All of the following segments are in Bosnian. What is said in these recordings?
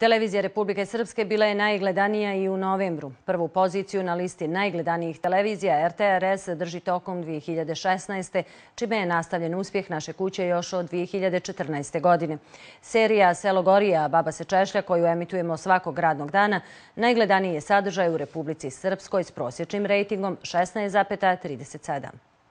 Televizija Republike Srpske bila je najgledanija i u novembru. Prvu poziciju na listi najgledanijih televizija RTRS drži tokom 2016. čime je nastavljen uspjeh naše kuće još od 2014. godine. Serija Selo Gorija, Baba se češlja, koju emitujemo svakog radnog dana, najgledaniji je sadržaj u Republici Srpskoj s prosječnim rejtingom 16,37.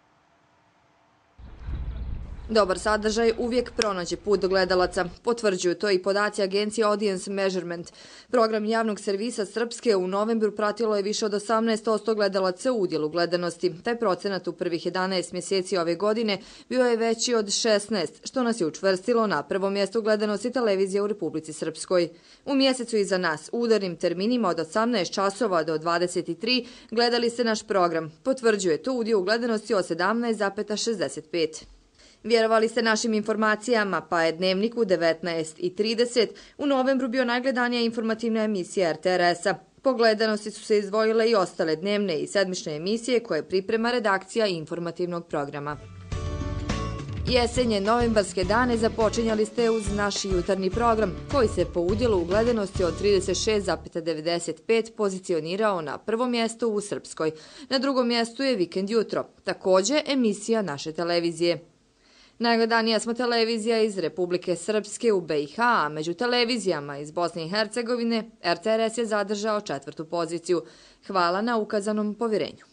Dobar sadržaj uvijek pronađe put do gledalaca. Potvrđuju to i podaci agencije Audience Measurement. Program javnog servisa Srpske u novembru pratilo je više od 18% gledalaca u udjelu gledanosti. Taj procenat u prvih 11 mjeseci ove godine bio je veći od 16, što nas je učvrstilo na prvom mjestu gledanosti televizije u Republici Srpskoj. U mjesecu iza nas, u udarnim terminima od 18 časova do 23, gledali ste naš program. Potvrđuje to udjel gledanosti od 17,65. Vjerovali ste našim informacijama, pa je Dnevnik u 19:30 u novembru bio najgledanija informativna emisija RTRS-a. Po gledanosti su se izdvojile i ostale dnevne i sedmične emisije koje priprema redakcija informativnog programa. Jesenje novembarske dane započinjali ste uz naš jutarnji program, koji se po udjelu u gledanosti od 36,95 pozicionirao na prvom mjestu u Srpskoj. Na drugom mjestu je Vikend jutro, također emisija naše televizije. Najgledanija smo televizija iz Republike Srpske u BiH, a među televizijama iz Bosne i Hercegovine RTRS je zadržao 4. poziciju. Hvala na ukazanom povjerenju.